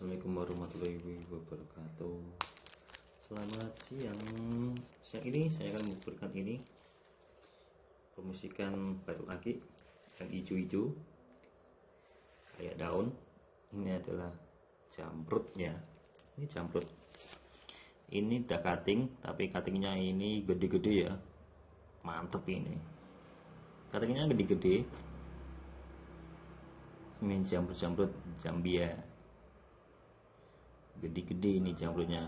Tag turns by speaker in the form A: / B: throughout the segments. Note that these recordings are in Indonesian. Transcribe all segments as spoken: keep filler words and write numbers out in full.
A: Assalamualaikum warahmatullahi wabarakatuh. Selamat siang. Siang ini saya akan memberikan ini promosikan batu akik yang hijau-hijau kayak daun. Ini adalah jamrutnya. Ini jamrut. Ini udah cutting, tapi cuttingnya ini gede-gede ya. Mantep ini. Cuttingnya gede-gede. Ini jamrut-jamrut Zambia. Gede-gede ini jamrutnya.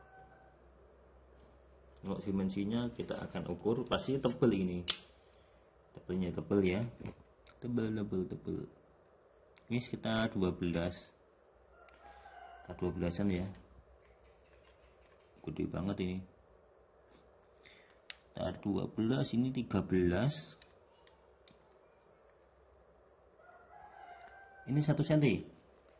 A: Untuk dimensinya kita akan ukur, pasti tebel ini. Tebelnya tebel ya. Tebel tebel tebel. Ini sekitar dua belas. Sekitar dua belasan ya. Gede banget ini. Sekitar dua belas, ini tiga belas. Ini satu senti.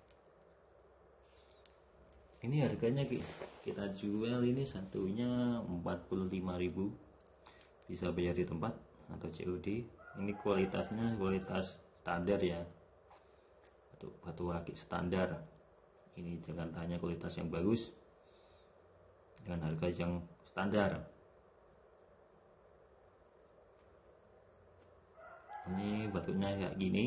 A: Ini harganya kita jual ini satunya empat puluh lima ribu, bisa bayar di tempat atau C O D. Ini kualitasnya kualitas standar ya, untuk batu akik standar. Ini jangan tanya kualitas yang bagus dengan harga yang standar. Ini batunya kayak gini.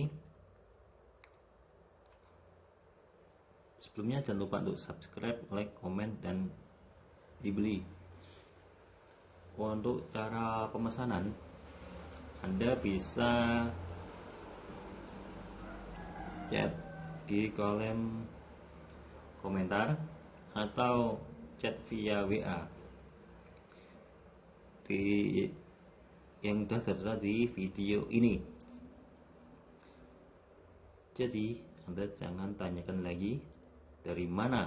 A: Sebelumnya jangan lupa untuk subscribe, like, komen, dan dibeli. Untuk cara pemesanan, Anda bisa chat di kolom komentar atau chat via W A di yang sudah tertera di video ini. Jadi Anda jangan tanyakan lagi dari mana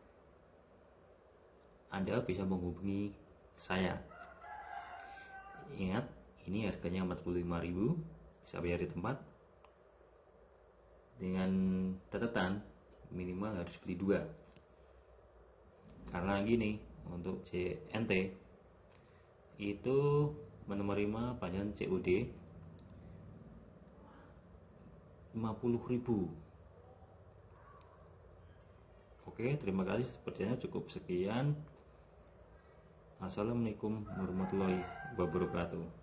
A: Anda bisa menghubungi saya. Ingat, ini harganya empat puluh lima ribu, bisa bayar di tempat. Dengan catatan minimal harus beli dua. Karena gini, untuk C N T itu menerima pajak C O D lima puluh ribu. Oke, terima kasih. Sepertinya cukup sekian. Assalamualaikum warahmatullahi wabarakatuh.